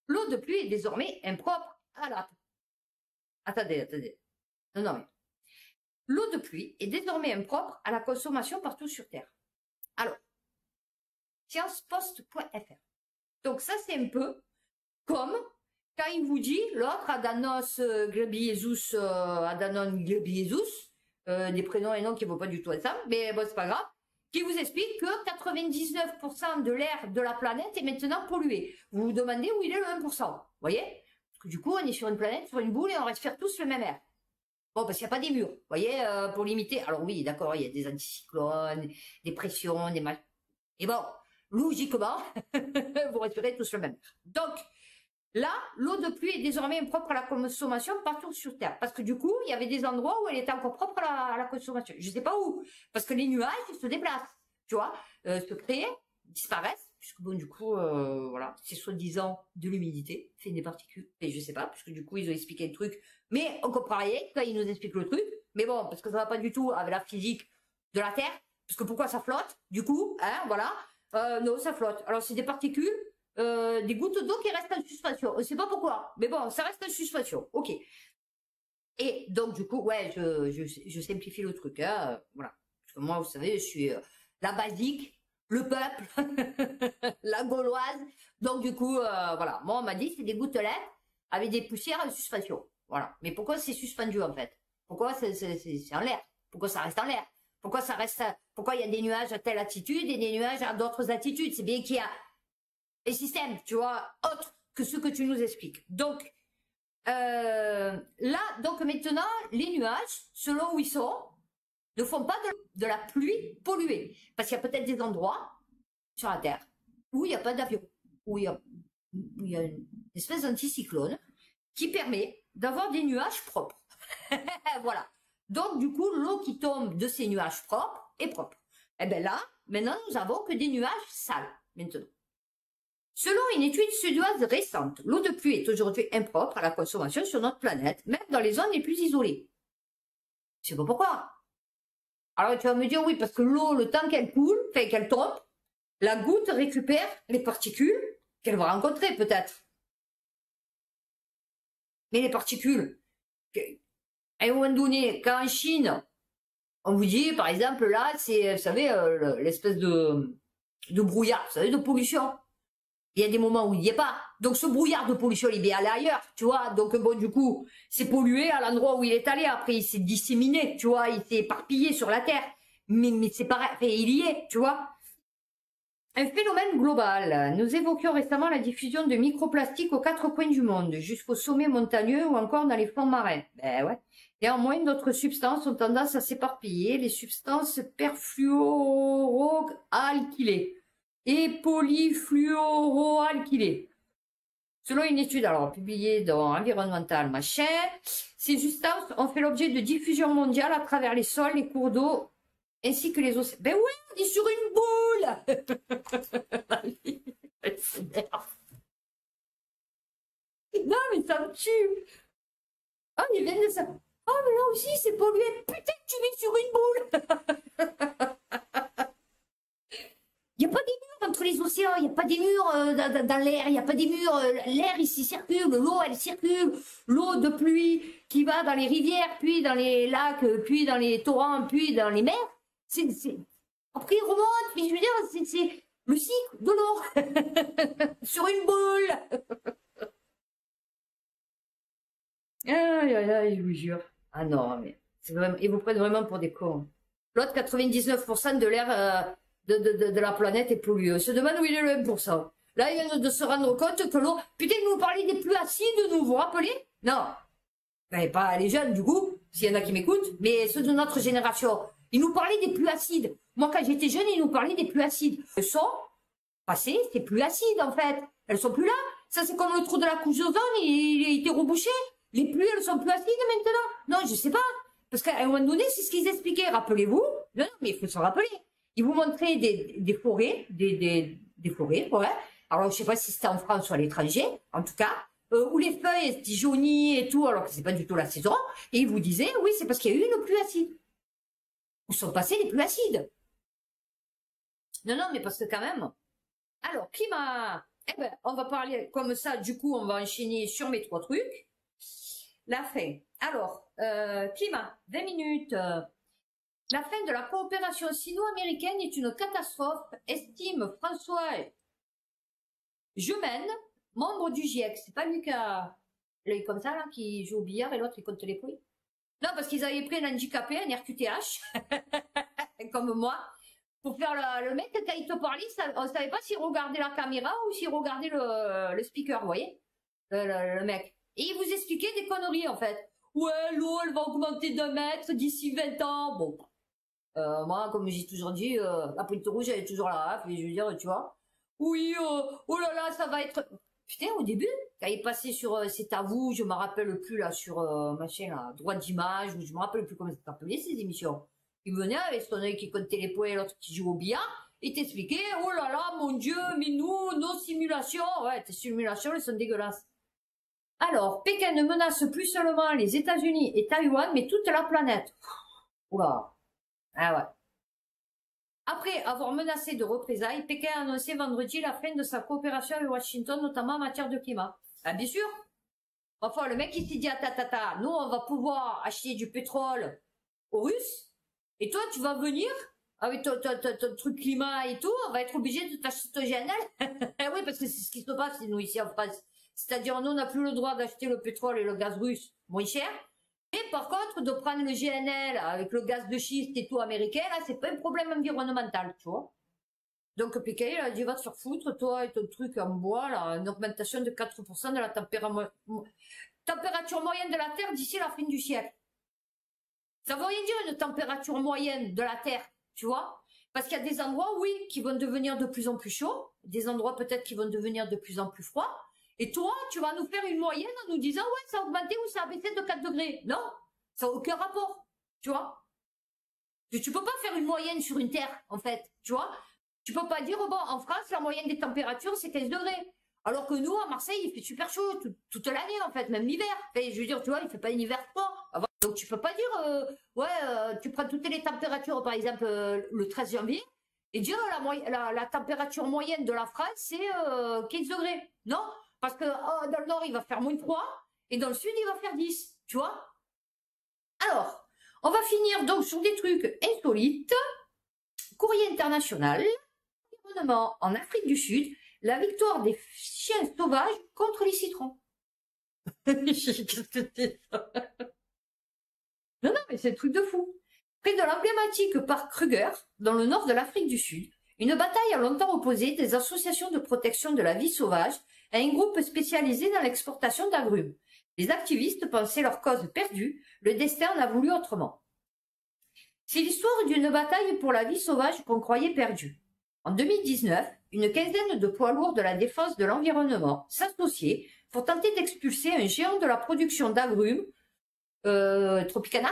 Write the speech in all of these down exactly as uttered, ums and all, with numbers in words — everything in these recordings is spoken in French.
L'eau de pluie est désormais impropre à la... Attendez, attendez. Non, non, mais... L'eau de pluie est désormais impropre à la consommation partout sur Terre. Alors, sciencepost point F R. Donc ça, c'est un peu comme quand il vous dit, l'autre, Adanos euh, Ghebreyesus, euh, Adanon Ghebreyesus, euh, des prénoms et noms qui ne vont pas du tout ensemble, mais bon, c'est pas grave, qui vous explique que quatre-vingt-dix-neuf pour cent de l'air de la planète est maintenant pollué. Vous vous demandez où il est le un pour cent, vous voyez? Parce que du coup, on est sur une planète, sur une boule, et on respire tous le même air. Bon, parce qu'il n'y a pas des murs, vous voyez, euh, pour limiter. Alors oui, d'accord, il y a des anticyclones, des pressions, des mal... Et bon, logiquement, vous respirez tous le même air. Donc, là, l'eau de pluie est désormais impropre à la consommation partout sur Terre. Parce que du coup, il y avait des endroits où elle était encore propre à la, à la consommation. Je ne sais pas où. Parce que les nuages, ils se déplacent, tu vois, euh, se créent, disparaissent. Puisque bon, du coup, euh, voilà, c'est soi-disant de l'humidité, fait des particules. Et je sais pas, puisque du coup, ils ont expliqué le truc. Mais on comprend rien quand ils nous expliquent le truc. Mais bon, parce que ça va pas du tout avec la physique de la Terre. Parce que pourquoi ça flotte, du coup, hein, voilà. Euh, non, ça flotte. Alors, c'est des particules, euh, des gouttes d'eau qui restent en suspension. On ne sait pas pourquoi. Mais bon, ça reste en suspension. OK. Et donc, du coup, ouais, je, je, je simplifie le truc. Hein, euh, voilà. Parce que moi, vous savez, je suis euh, la basique, le peuple, la gauloise. Donc, du coup, euh, voilà. Moi, on m'a dit, c'est des gouttelettes avec des poussières en suspension. Voilà. Mais pourquoi c'est suspendu, en fait? Pourquoi c'est en l'air? Pourquoi ça reste en l'air? Pourquoi ça reste, pourquoi il y a des nuages à telle altitude et des nuages à d'autres altitudes? C'est bien qu'il y a des systèmes, tu vois, autres que ceux que tu nous expliques. Donc, euh, là, donc maintenant, les nuages, selon où ils sont, ne font pas de, de la pluie polluée. Parce qu'il y a peut-être des endroits sur la Terre où il n'y a pas d'avion, où il y a, où il y a une espèce d'anticyclone qui permet d'avoir des nuages propres. Voilà. Donc, du coup, l'eau qui tombe de ces nuages propres est propre. Et bien là, maintenant, nous avons que des nuages sales, maintenant. Selon une étude suédoise récente, l'eau de pluie est aujourd'hui impropre à la consommation sur notre planète, même dans les zones les plus isolées. Je sais pas pourquoi. Alors, tu vas me dire, oui, parce que l'eau, le temps qu'elle coule, enfin, qu'elle tombe, la goutte récupère les particules qu'elle va rencontrer, peut-être. Mais les particules, à un moment donné, quand en Chine, on vous dit, par exemple, là, c'est, vous savez, euh, l'espèce de, de brouillard, vous savez, de pollution. Il y a des moments où il n'y est pas. Donc, ce brouillard de pollution, il est allé ailleurs, tu vois. Donc, bon, du coup, c'est pollué à l'endroit où il est allé. Après, il s'est disséminé, tu vois. Il s'est éparpillé sur la Terre. Mais, mais c'est pareil, enfin, il y est, tu vois. Un phénomène global. Nous évoquions récemment la diffusion de microplastiques aux quatre coins du monde, jusqu'au sommet montagneux ou encore dans les fonds marins. Ben ouais. Néanmoins, d'autres substances ont tendance à s'éparpiller, les substances perfluoroalkylées et polyfluoroalkylées. Selon une étude alors publiée dans Environmental Machin, ces substances ont fait l'objet de diffusion mondiale à travers les sols, les cours d'eau, ainsi que les océans. Ben ouais, on est sur une boule. Non, mais ça me tue. Oh, ils viennent de ça. Oh, mais là aussi, c'est pollué. Putain, tu vis sur une boule. Il n'y a pas des murs entre les océans, il n'y a pas des murs euh, dans, dans l'air, il n'y a pas des murs. Euh, l'air, ici, circule, l'eau, elle circule. L'eau de pluie qui va dans les rivières, puis dans les lacs, puis dans les torrents, puis dans les mers. C'est, c'est... Après, il remonte, puis je veux dire, c'est, c'est le cycle de l'eau. Sur une boule. Aïe, aïe, aïe, je vous jure. Ah non, mais c'est vraiment, ils vous prennent vraiment pour des cons. L'autre, quatre-vingt-dix-neuf pour cent de l'air euh, de, de, de, de la planète est pollué. On se demande où il est le un pour cent. Là, il vient de se rendre compte que l'eau... Putain, ils nous parlaient des pluies acides, nous, vous vous rappelez? Non. Ben, pas les jeunes, du coup, s'il y en a qui m'écoutent, mais ceux de notre génération. Ils nous parlaient des pluies acides. Moi, quand j'étais jeune, ils nous parlaient des pluies acides. Elles sont passées, c'est pluies acides, en fait. Elles sont plus là. Ça, c'est comme le trou de la couche d'ozone, il, il a été rebouché. Les pluies, elles sont plus acides maintenant? Non, je sais pas. Parce qu'à un moment donné, c'est ce qu'ils expliquaient. Rappelez-vous. Non, non, mais il faut se rappeler. Ils vous montraient des, des forêts, des, des, des forêts, ouais. Alors, je sais pas si c'était en France ou à l'étranger, en tout cas, euh, où les feuilles étaient jaunies et tout, alors que c'est pas du tout la saison. Et ils vous disaient, oui, c'est parce qu'il y a eu une pluie acide. Où sont passées les pluies acides? Non, non, mais parce que quand même. Alors, climat. Eh ben, on va parler comme ça, du coup, on va enchaîner sur mes trois trucs. La fin. Alors, euh, climat, vingt minutes. Euh, la fin de la coopération sino-américaine est une catastrophe, estime François Gemène, membre du GIEC. C'est pas lui qui a l'œil comme ça, là, qui joue au billard et l'autre, il compte les points. Non, parce qu'ils avaient pris un handicapé, un R Q T H, comme moi, pour faire le, le mec, quand il te parlait, ça, on savait pas s'il regardait la caméra ou s'il regardait le, le speaker, vous voyez, le, le, le mec. Et il vous expliquait des conneries, en fait. Ouais, l'eau, elle va augmenter d'un mètre d'ici vingt ans. Bon, euh, moi, comme j'ai toujours dit, euh, la pointe rouge, elle est toujours là, et je veux dire, tu vois. Oui, euh, oh là là, ça va être... Putain, au début, quand il passait sur euh, C'est à vous, je me rappelle plus, là, sur euh, machin, là, droit d'image, ou je me rappelle plus comment ça s'appelait, ces émissions. Il venait avec son œil qui comptait les points, l'autre qui joue au billard, et t'expliquait, oh là là, mon Dieu, mais nous, nos simulations, ouais, tes simulations, elles sont dégueulasses. Alors, Pékin ne menace plus seulement les États-Unis et Taïwan, mais toute la planète. Oula. Ah ouais. Après avoir menacé de représailles, Pékin a annoncé vendredi la fin de sa coopération avec Washington, notamment en matière de climat. Ah, bien sûr. Enfin, le mec, il s'est dit, ah, ta, ta, ta, nous, on va pouvoir acheter du pétrole aux Russes, et toi, tu vas venir avec ton, ton, ton, ton truc climat et tout, on va être obligé de t'acheter ton G N L. Oui, parce que c'est ce qui se passe, nous, ici en France. C'est-à-dire, nous, on n'a plus le droit d'acheter le pétrole et le gaz russe moins cher. Mais par contre, de prendre le G N L avec le gaz de schiste et tout américain, là, c'est pas un problème environnemental, tu vois. Donc, Pékin, il a dit, va te faire foutre, toi et ton truc en bois, là, une augmentation de quatre pour cent de la température, température moyenne de la Terre d'ici la fin du siècle. Ça veut rien dire une température moyenne de la Terre, tu vois. Parce qu'il y a des endroits, oui, qui vont devenir de plus en plus chauds, des endroits peut-être qui vont devenir de plus en plus froids. Et toi, tu vas nous faire une moyenne en nous disant, ouais, ça a augmenté ou ça a baissé de quatre degrés. Non, ça n'a aucun rapport, tu vois. Tu peux pas faire une moyenne sur une Terre, en fait, tu vois. Tu peux pas dire, bon, en France, la moyenne des températures, c'est quinze degrés. Alors que nous, à Marseille, il fait super chaud tout, toute l'année, en fait, même l'hiver. Enfin, je veux dire, tu vois, il fait pas un hiver froid. Donc, tu peux pas dire, euh, ouais, euh, tu prends toutes les températures, par exemple, euh, le treize janvier, et dire, la, la, la température moyenne de la France, c'est euh, quinze degrés. Non, parce que oh, dans le nord, il va faire moins trois, et dans le sud, il va faire dix, tu vois. Alors, on va finir donc sur des trucs insolites. Courrier international, environnement en Afrique du Sud, la victoire des chiens sauvages contre les citrons. Qu'est-ce que c'est ça? Non, non, mais c'est un truc de fou. Près de l'emblématique parc Kruger, dans le nord de l'Afrique du Sud, une bataille a longtemps opposé des associations de protection de la vie sauvage à un groupe spécialisé dans l'exportation d'agrumes. Les activistes pensaient leur cause perdue, le destin en a voulu autrement. C'est l'histoire d'une bataille pour la vie sauvage qu'on croyait perdue. En deux mille dix-neuf, une quinzaine de poids lourds de la défense de l'environnement s'associaient pour tenter d'expulser un géant de la production d'agrumes, euh, Tropicana,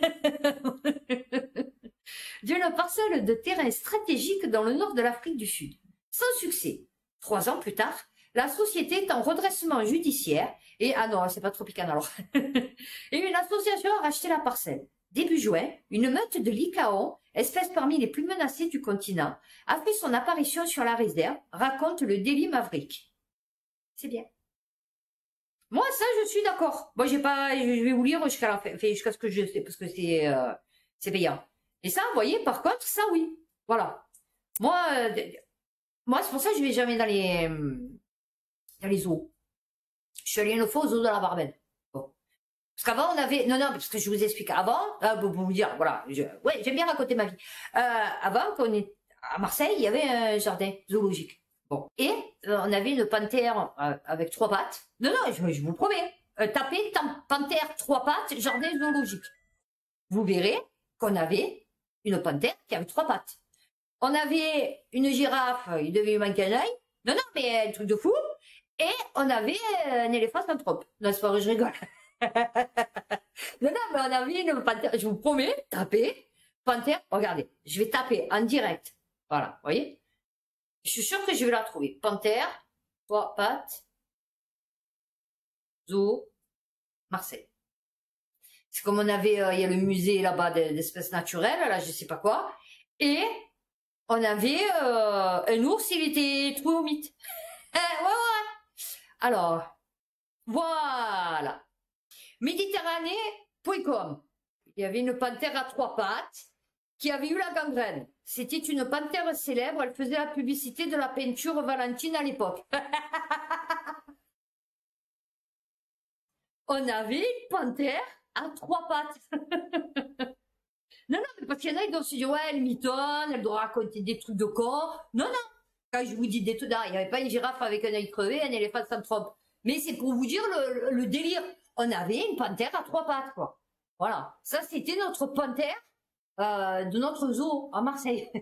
d'une parcelle de terrain stratégique dans le nord de l'Afrique du Sud. Sans succès. Trois ans plus tard, la société est en redressement judiciaire et, ah non, c'est pas Tropicana alors, et une association a racheté la parcelle. Début juin, une meute de lycaons, espèce parmi les plus menacées du continent, a fait son apparition sur la réserve, raconte le Daily Maverick. C'est bien. Moi, ça, je suis d'accord. Moi, j'ai pas, je vais vous lire jusqu'à la fin, jusqu'à ce que je sais, parce que c'est, euh, c'est payant. Et ça, vous voyez, par contre, ça, oui. Voilà. Moi, euh, moi, c'est pour ça que je vais jamais dans les, dans les eaux. Je suis allée une fois aux eaux de la Barbenne. Bon. Parce qu'avant, on avait, non, non, parce que je vous explique. Avant, euh, pour vous dire, voilà, je, ouais, j'aime bien raconter ma vie. Euh, avant, quand on est à Marseille, il y avait un jardin zoologique. Bon. Et euh, on avait une panthère euh, avec trois pattes. Non, non, je, je vous promets. Euh, tapez panthère trois pattes, jardin zoologique. Vous verrez qu'on avait une panthère qui avait trois pattes. On avait une girafe, il devait lui manquer un œil. Non, non, mais un truc de fou. Et on avait un éléphant centrope. Non, c'est pas vrai, je rigole. Non, non, mais on avait une panthère, je vous promets, tapez, panthère, regardez, je vais taper en direct. Voilà, vous voyez? Je suis sûre que je vais la trouver. Panthère, trois pattes, zoo, Marseille. C'est comme on avait, euh, il y a le musée là-bas d'espèces naturelles, là, je sais pas quoi. Et on avait euh, un ours, il était trouvé au mythe. Eh, ouais, ouais. Alors, voilà. Méditerranée point com. Il y avait une panthère à trois pattes qui avait eu la gangrène. C'était une panthère célèbre, elle faisait la publicité de la peinture Valentine à l'époque. On avait une panthère à trois pattes. Non, non, mais parce qu'il y en a, ils doivent se dire, ouais, elle mitonne, elle doit raconter des trucs de corps. Non, non. Quand je vous dis des trucs, il n'y avait pas une girafe avec un œil crevé, un éléphant sans trompe. Mais c'est pour vous dire le, le, le délire. On avait une panthère à trois pattes, quoi. Voilà. Ça, c'était notre panthère euh, de notre zoo à Marseille.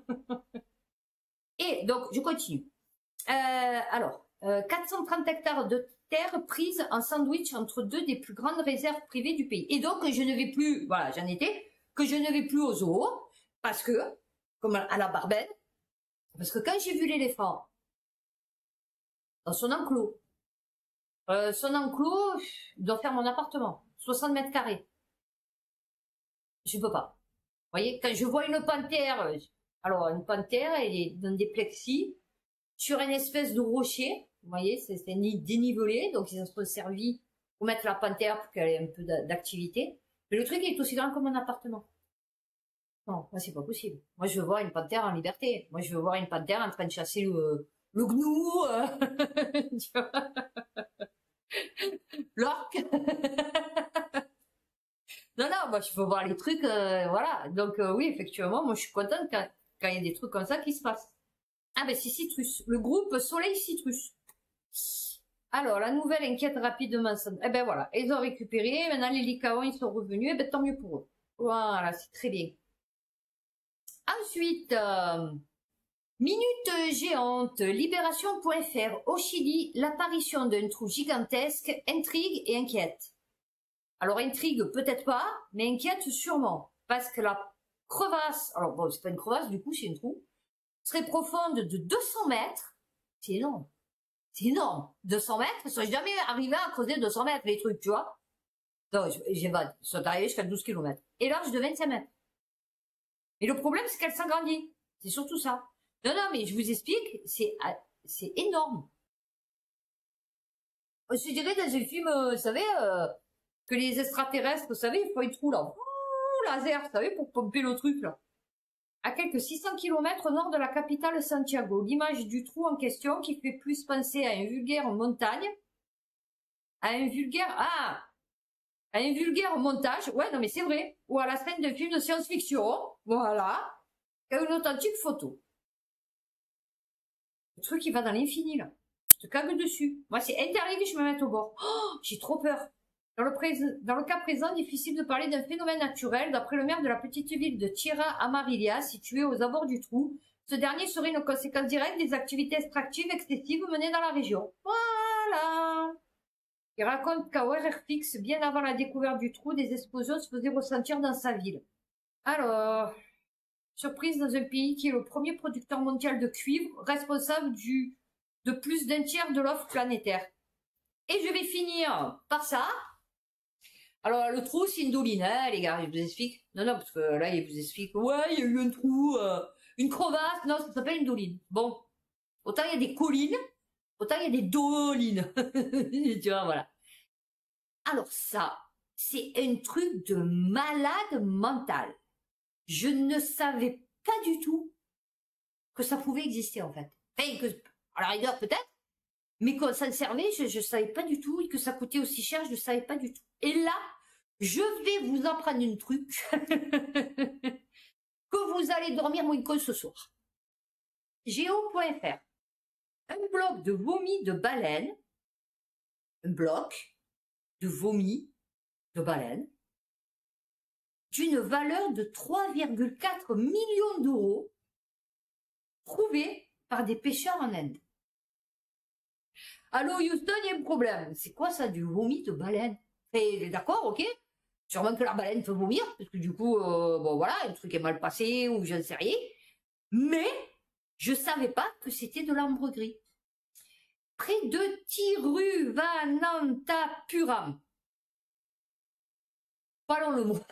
Et donc, je continue. Euh, alors, euh, quatre cent trente hectares de terre prise en sandwich entre deux des plus grandes réserves privées du pays. Et donc, je ne vais plus, voilà, j'en étais, que je ne vais plus au zoo, parce que, comme à la Barbenne, parce que quand j'ai vu l'éléphant dans son enclos, euh, son enclos, il doit faire mon appartement, soixante mètres carrés. Je peux pas. Vous voyez, quand je vois une panthère, alors une panthère, elle est dans des plexis, sur une espèce de rocher, vous voyez, c'est dénivelé, donc ils se sont servis pour mettre la panthère pour qu'elle ait un peu d'activité. Mais le truc est aussi grand comme un appartement. Non, moi c'est pas possible. Moi je veux voir une panthère en liberté. Moi je veux voir une panthère en train de chasser le, le gnou, euh, l'orque. Non, non, moi je veux voir les trucs, euh, voilà. Donc euh, oui, effectivement, moi je suis contente quand, quand il y a des trucs comme ça qui se passent. Ah ben c'est Citrus, le groupe Soleil Citrus. Alors, la nouvelle inquiète rapidement. Eh ben voilà, ils ont récupéré, maintenant les licaons ils sont revenus, eh ben tant mieux pour eux. Voilà, c'est très bien. Ensuite, euh, minute géante, libération point F R, au Chili, l'apparition d'un trou gigantesque intrigue et inquiète. Alors intrigue peut-être pas, mais inquiète sûrement, parce que la crevasse, alors bon c'est pas une crevasse, du coup c'est un trou, serait profonde de deux cents mètres, c'est énorme, c'est énorme, deux cents mètres, ils sont jamais arrivés à creuser deux cents mètres les trucs, tu vois. Non, j'évade, ils sont arrivés jusqu'à douze kilomètres, et large de vingt-cinq mètres. Et le problème, c'est qu'elle s'agrandit. C'est surtout ça. Non, non, mais je vous explique, c'est c'est énorme. On se dirait dans un film, euh, vous savez, euh, que les extraterrestres, vous savez, ils font un trou là, ouh, laser, vous savez, pour pomper le truc là. À quelques six cents kilomètres au nord de la capitale Santiago, l'image du trou en question qui fait plus penser à une vulgaire montagne, à un vulgaire, ah, à un vulgaire montage, ouais, non mais c'est vrai, ou à la scène de film de science-fiction, voilà, qu'à une authentique photo. Le truc, il va dans l'infini, là. Je te cague dessus. Moi, c'est interdit que je me mette au bord. Oh, j'ai trop peur. Dans le, dans le cas présent, difficile de parler d'un phénomène naturel. D'après le maire de la petite ville de Tierra Amarilla, située aux abords du trou, ce dernier serait une conséquence directe des activités extractives excessives menées dans la région. Voilà. Il raconte qu'à O R R Fix, bien avant la découverte du trou, des explosions se faisaient ressentir dans sa ville. Alors, surprise dans un pays qui est le premier producteur mondial de cuivre, responsable du, de plus d'un tiers de l'offre planétaire. Et je vais finir par ça. Alors, le trou, c'est une doline, hein, les gars, je vous explique. Non, non, parce que là, il vous explique, ouais, il y a eu un trou, euh, une crevasse. Non, ça s'appelle une doline. Bon. Autant il y a des collines, autant il y a des dolines. Tu vois, voilà. Alors ça, c'est un truc de malade mental. Je ne savais pas du tout que ça pouvait exister, en fait. Enfin, que, à la rigueur, peut-être, mais qu'on s'en servait, je ne savais pas du tout, et que ça coûtait aussi cher, je ne savais pas du tout. Et là, je vais vous apprendre un truc que vous allez dormir moins con ce soir. Géo point F R. Un bloc de vomi de baleine, un bloc de vomi de baleine, d'une valeur de trois virgule quatre millions d'euros, trouvé par des pêcheurs en Inde. Allô Houston, il y a un problème. C'est quoi ça, du vomi de baleine? Et d'accord, ok. Sûrement que la baleine peut vomir, parce que du coup, euh, bon voilà, un truc est mal passé, ou je ne sais rien. Mais, je savais pas que c'était de l'ambre gris. Près de Tiruvananthapuram. Parlons le mot.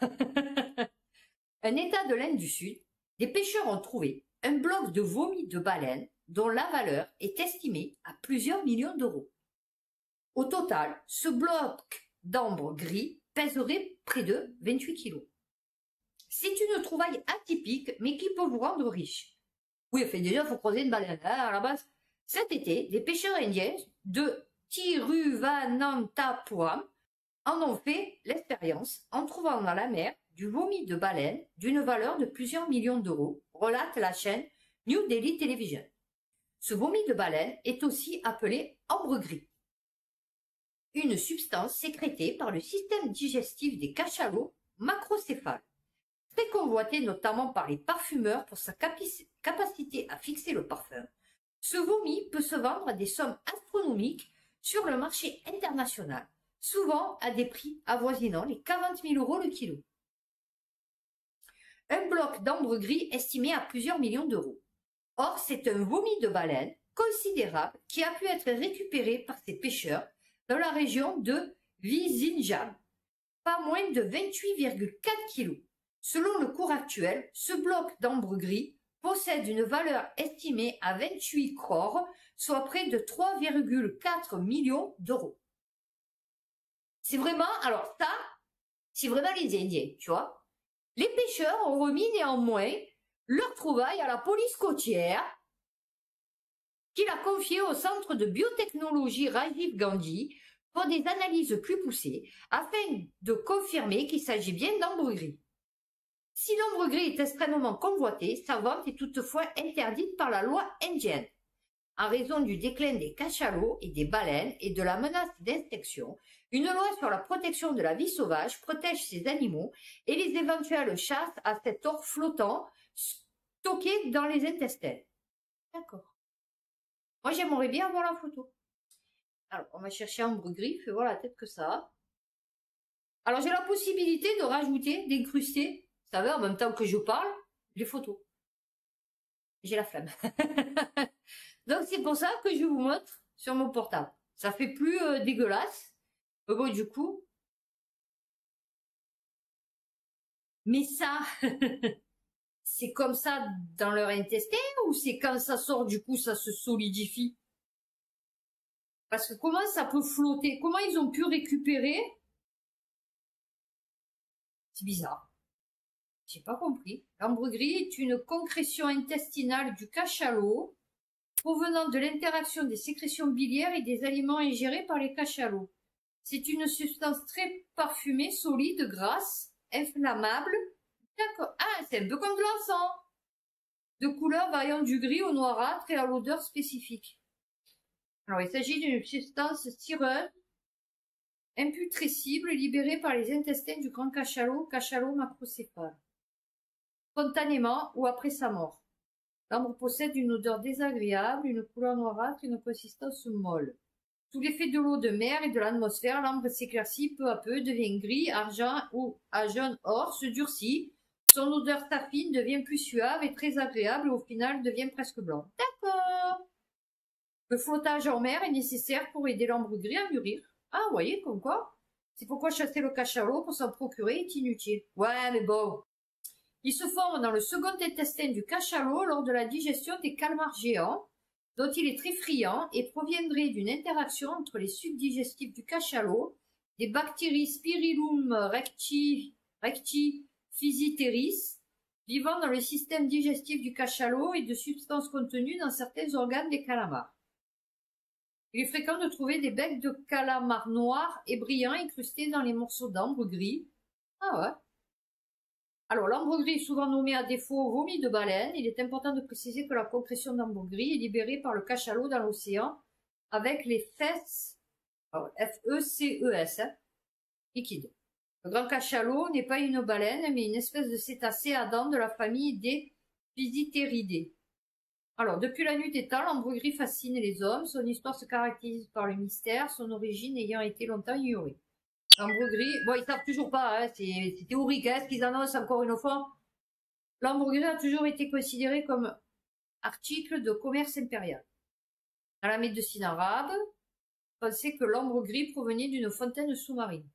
Un état de l'Inde du Sud, des pêcheurs ont trouvé un bloc de vomi de baleine dont la valeur est estimée à plusieurs millions d'euros. Au total, ce bloc d'ambre gris pèserait près de vingt-huit kilos. C'est une trouvaille atypique, mais qui peut vous rendre riche. Oui, enfin déjà, il faut croiser une baleine, hein, à la base. Cet été, des pêcheurs indiens de Tiruvananthapuram en ont fait l'expérience en trouvant dans la mer du vomi de baleine d'une valeur de plusieurs millions d'euros, relate la chaîne New Delhi Television. Ce vomi de baleine est aussi appelé ambre gris, une substance sécrétée par le système digestif des cachalots macrocéphales. Très convoité notamment par les parfumeurs pour sa capacité à fixer le parfum, ce vomi peut se vendre à des sommes astronomiques sur le marché international, souvent à des prix avoisinant les quarante mille euros le kilo. Un bloc d'ambre gris estimé à plusieurs millions d'euros. Or, c'est un vomi de baleine considérable qui a pu être récupéré par ces pêcheurs dans la région de Vizinjam, pas moins de vingt-huit virgule quatre kilos. Selon le cours actuel, ce bloc d'ambre gris possède une valeur estimée à vingt-huit crores, soit près de trois virgule quatre millions d'euros. C'est vraiment, alors ça, c'est vraiment les Indiens, tu vois. Les pêcheurs ont remis néanmoins leur trouvaille à la police côtière, qui l'a confiée au centre de biotechnologie Rajiv Gandhi pour des analyses plus poussées, afin de confirmer qu'il s'agit bien d'ambre gris. Si l'ambre gris est extrêmement convoité, sa vente est toutefois interdite par la loi indienne. En raison du déclin des cachalots et des baleines et de la menace d'extinction, une loi sur la protection de la vie sauvage protège ces animaux et les éventuelles chasses à cet or flottant stocké dans les intestins. D'accord. Moi, j'aimerais bien avoir la photo. Alors, on va chercher ambre gris, fais voir la tête que ça a. Alors, j'ai la possibilité de rajouter, d'incruster, vous savez, en même temps que je parle, les photos. J'ai la flamme. Donc, c'est pour ça que je vous montre sur mon portable. Ça fait plus euh, dégueulasse. Mais bon, du coup. Mais ça, c'est comme ça dans leur intestin ou c'est quand ça sort, du coup, ça se solidifie? Parce que comment ça peut flotter? Comment ils ont pu récupérer? C'est bizarre. J'ai pas compris. L'ambre gris est une concrétion intestinale du cachalot provenant de l'interaction des sécrétions biliaires et des aliments ingérés par les cachalots. C'est une substance très parfumée, solide, grasse, inflammable. D'accord. Ah, c'est un peu comme de l'encens. De couleur variant du gris au noirâtre et à l'odeur spécifique. Alors, il s'agit d'une substance cireuse, imputrescible, libérée par les intestins du grand cachalot, cachalot macrocéphale, spontanément ou après sa mort. L'ambre possède une odeur désagréable, une couleur noirâtre et une consistance molle. Sous l'effet de l'eau de mer et de l'atmosphère, l'ambre s'éclaircit peu à peu, devient gris, argent ou à jaune or, se durcit. Son odeur saphine devient plus suave et très agréable et au final devient presque blanc. D'accord. Le flottage en mer est nécessaire pour aider l'ambre gris à mûrir. Ah, vous voyez, comme quoi. C'est pourquoi chasser le cachalot pour s'en procurer est inutile. Ouais, mais bon. Il se forme dans le second intestin du cachalot lors de la digestion des calmars géants, dont il est très friand et proviendrait d'une interaction entre les sucs digestifs du cachalot, des bactéries Spirillum recti, recti physiteris, vivant dans le système digestif du cachalot et de substances contenues dans certains organes des calamars. Il est fréquent de trouver des becs de calamars noirs et brillants incrustés dans les morceaux d'ambre gris. Ah ouais. Alors, l'ambre gris est souvent nommé à défaut vomi de baleine. Il est important de préciser que la concrétion d'ambre gris est libérée par le cachalot dans l'océan avec les fesses, F E C E S, hein, liquides. Le grand cachalot n'est pas une baleine, mais une espèce de cétacé à dents de la famille des Physiteridae. Alors, depuis la nuit des temps, l'ambre gris fascine les hommes. Son histoire se caractérise par le mystère, son origine ayant été longtemps ignorée. L'ambre gris, bon, ils savent toujours pas, hein, c'est théorique, hein, ce qu'ils annoncent encore une fois. L'ambre gris a toujours été considéré comme article de commerce impérial. Dans la médecine arabe, on pensait que l'ambre gris provenait d'une fontaine sous-marine.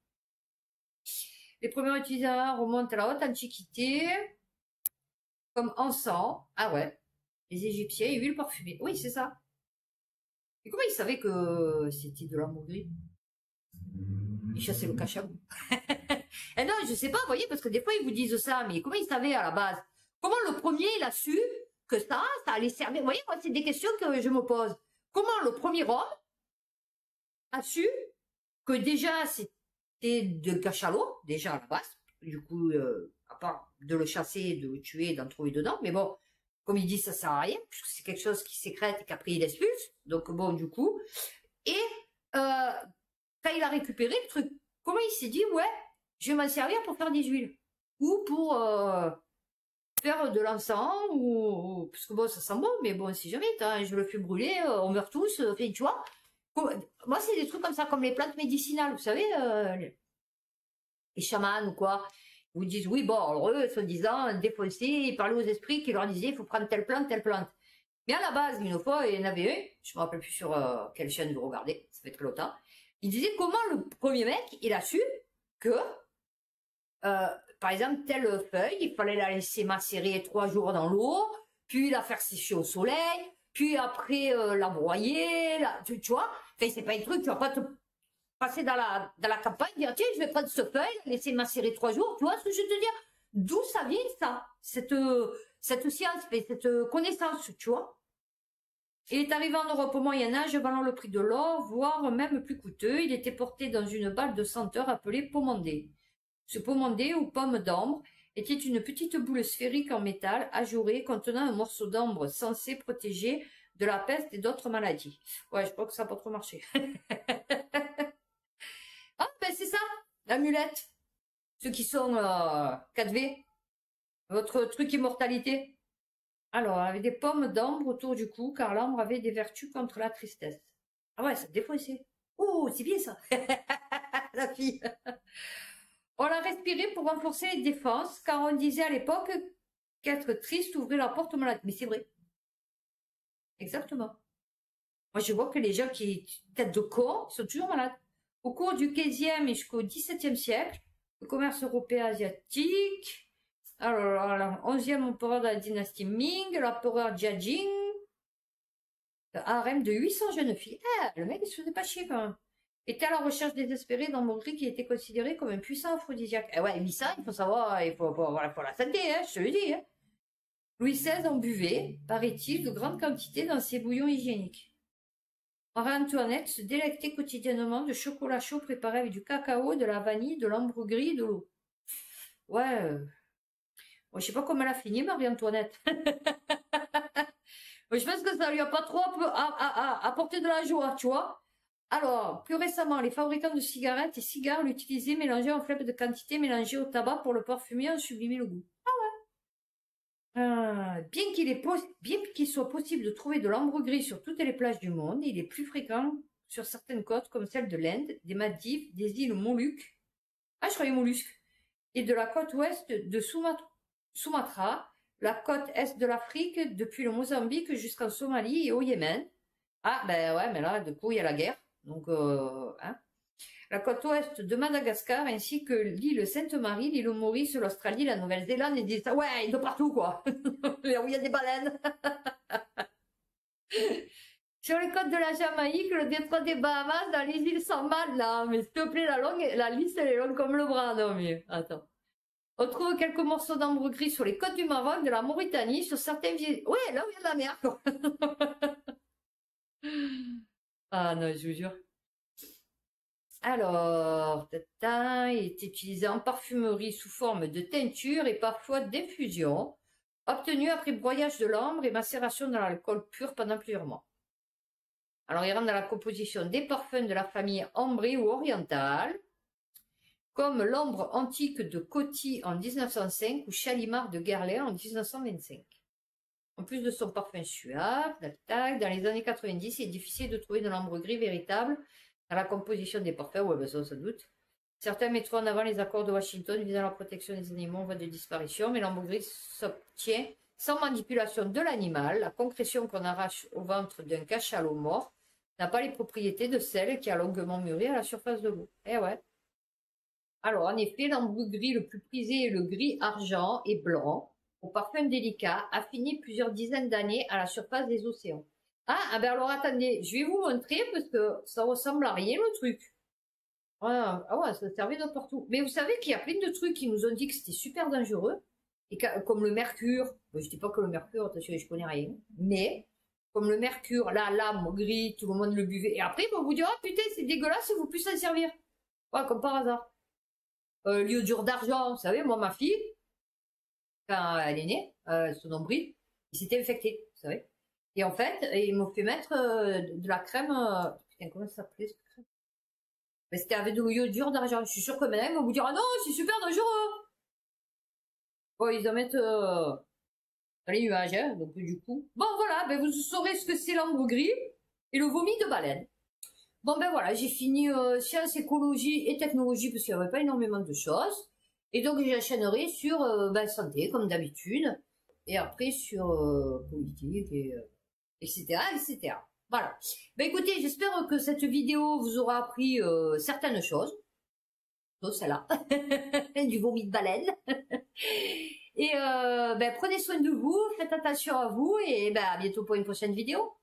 Les premiers utilisateurs remontent à la haute antiquité, comme encens, ah ouais, Les Égyptiens et huile parfumée. Oui, c'est ça. Et comment ils savaient que c'était de l'ambre gris? Ils chassaient le cachalot. Et non, je sais pas, vous voyez, parce que des fois ils vous disent ça, mais comment ils savaient à la base? Comment le premier il a su que ça, ça allait servir? Vous voyez, moi, c'est des questions que je me pose. Comment le premier homme a su que déjà c'était de cachalot, déjà à la base, du coup, euh, à part de le chasser, de le tuer, d'en trouver dedans, mais bon, comme il dit, ça sert à rien, puisque c'est quelque chose qui sécrète et qu'après il expulse, donc bon, du coup, et euh, quand il a récupéré le truc, comment il s'est dit, ouais, je vais m'en servir pour faire des huiles, ou pour euh, faire de l'encens, ou, ou- parce que bon, ça sent bon, mais bon, si jamais, quand je le fais brûler, euh, on meurt tous, euh, fait, tu vois. Moi, c'est des trucs comme ça, comme les plantes médicinales, vous savez, euh, les, les chamans ou quoi. Ils vous disent, oui, bon, alors eux, soi-disant, défoncés, ils parlaient aux esprits qui leur disaient, il faut prendre telle plante, telle plante. Mais à la base, une fois, il y en avait un, je me rappelle plus sur euh, quelle chaîne vous regardez, ça fait très longtemps, il disait comment le premier mec, il a su que, euh, par exemple, telle feuille, il fallait la laisser macérer trois jours dans l'eau, puis la faire sécher au soleil, puis après euh, la broyer, la, tu, tu vois. Enfin, c'est pas un truc, tu vas pas te passer dans la, dans la campagne, dire, tiens, je vais prendre cette feuille, la laisser macérer trois jours, tu vois ce que je veux te dire? D'où ça vient, ça? Cette, cette science, cette connaissance, tu vois? Il est arrivé en Europe au Moyen-Âge, valant le prix de l'or, voire même plus coûteux. Il était porté dans une balle de senteur appelée pommandé. Ce pommandé, ou pomme d'ambre, était une petite boule sphérique en métal ajourée contenant un morceau d'ambre censé protéger de la peste et d'autres maladies. Ouais, je crois que ça n'a pas trop marché. Ah, ben c'est ça, l'amulette. Ceux qui sont euh, quatre V, votre truc immortalité. Alors, avec des pommes d'ambre autour du cou, car l'ambre avait des vertus contre la tristesse. Ah ouais, ça défonçait. Oh, c'est bien ça. La fille. On l'a respiré pour renforcer les défenses, car on disait à l'époque qu'être triste ouvrait la porte aux maladies. Mais c'est vrai. Exactement. Moi, je vois que les gens qui, tête de con, sont toujours malades. Au cours du quinzième et jusqu'au dix-septième siècle, le commerce européen asiatique, alors, la onzième empereur de la dynastie Ming, l'empereur Jiajing, le harem de huit cents jeunes filles. Ah, le mec, il se faisait pas chier quand même. Était à la recherche désespérée d'un gris qui était considéré comme un puissant aphrodisiaque. Eh ouais, huit cents, il faut savoir, il faut, faut avoir la, faut la santé, hein, je te le dis. Hein. Louis seize en buvait, paraît-il, de grandes quantités dans ses bouillons hygiéniques. Marie-Antoinette se délectait quotidiennement de chocolat chaud préparé avec du cacao, de la vanille, de l'ambre gris et de l'eau. Ouais, euh... bon, je sais pas comment elle a fini, Marie-Antoinette. Je pense que ça lui a pas trop apporté de la joie, tu vois. Alors, plus récemment, les fabricants de cigarettes et cigares l'utilisaient mélangés en faible de quantité, mélangés au tabac pour le parfumer, en sublimer le goût. Ah ouais. Euh, bien qu'il est bien qu'il soit possible de trouver de l'ambre gris sur toutes les plages du monde, il est plus fréquent sur certaines côtes comme celle de l'Inde, des Maldives, des îles Moluques. Ah, je croyais mollusques. Et de la côte ouest de Sumatra. Sumatra, la côte est de l'Afrique, depuis le Mozambique jusqu'en Somalie et au Yémen. Ah, ben ouais, mais là, du coup, il y a la guerre. Donc, euh, hein. La côte ouest de Madagascar, ainsi que l'île Sainte-Marie, l'île Maurice, l'Australie, la Nouvelle-Zélande, et des... ouais, de partout, quoi. Où il y a des baleines. Sur les côtes de la Jamaïque, le détroit des Bahamas, dans les îles Sambal, là. Mais s'il te plaît, la, longue, la liste, elle est longue comme le bras. Non, mais, attends. On trouve quelques morceaux d'ambre gris sur les côtes du Maroc, de la Mauritanie, sur certains vieux... Ouais, là où il y a de la mer, quoi. Ah non, je vous jure. Alors, tata, il est utilisé en parfumerie sous forme de teinture et parfois d'infusion, obtenu après broyage de l'ambre et macération dans l'alcool pur pendant plusieurs mois. Alors, il rentre dans la composition des parfums de la famille ambrée ou orientale, comme l'ambre antique de Coty en mille neuf cent cinq ou Chalimard de Guerlain en mille neuf cent vingt-cinq. En plus de son parfum suave, dans les années quatre-vingt-dix, il est difficile de trouver de l'ambre gris véritable dans la composition des parfums, ouais, ben ça, ça doute. Certains mettront en avant les accords de Washington visant la protection des animaux en voie de disparition, mais l'ambre gris s'obtient sans manipulation de l'animal. La concrétion qu'on arrache au ventre d'un cachalot mort n'a pas les propriétés de celle qui a longuement mûri à la surface de l'eau. Eh ouais. Alors, en effet, l'ambre gris le plus prisé est le gris argent et blanc. au parfum délicat, affiné plusieurs dizaines d'années à la surface des océans. Ah, ah ben alors attendez, je vais vous montrer parce que ça ressemble à rien le truc. Ah, ah ouais, ça servait de partout. Mais vous savez qu'il y a plein de trucs qui nous ont dit que c'était super dangereux. Et que- comme le mercure, bon, je dis pas que le mercure, attention, je connais rien, mais comme le mercure, la lame gris, tout le monde le buvait. Et après, ils vont vous dire, oh putain, c'est dégueulasse, il ne faut plus s'en servir. Ouais, comme par hasard. Euh, l'iodure d'argent, vous savez, moi, ma fille, quand elle est née, euh, son nombril, il s'était infecté, vous savez. Et en fait, ils m'ont fait mettre euh, de la crème, euh, putain, comment ça s'appelait cette crème? Mais c'était avec de l'iodure d'argent. Je suis sûre que maintenant, ils vont vous dire, ah non, c'est super dangereux. Bon, ils en mettent euh, dans les nuages, hein, donc du coup. Bon, voilà, ben, vous saurez ce que c'est l'ambre gris et le vomi de baleine. Bon, ben voilà, j'ai fini euh, sciences, écologie et technologie parce qu'il n'y avait pas énormément de choses. Et donc, j'enchaînerai sur euh, ben, santé, comme d'habitude. Et après, sur euh, politique, et, euh, et cetera, et cetera. Voilà. Ben écoutez, j'espère que cette vidéo vous aura appris euh, certaines choses. Donc, celle-là. Du vomi de baleine. Et euh, ben, prenez soin de vous, faites attention à vous et ben, à bientôt pour une prochaine vidéo.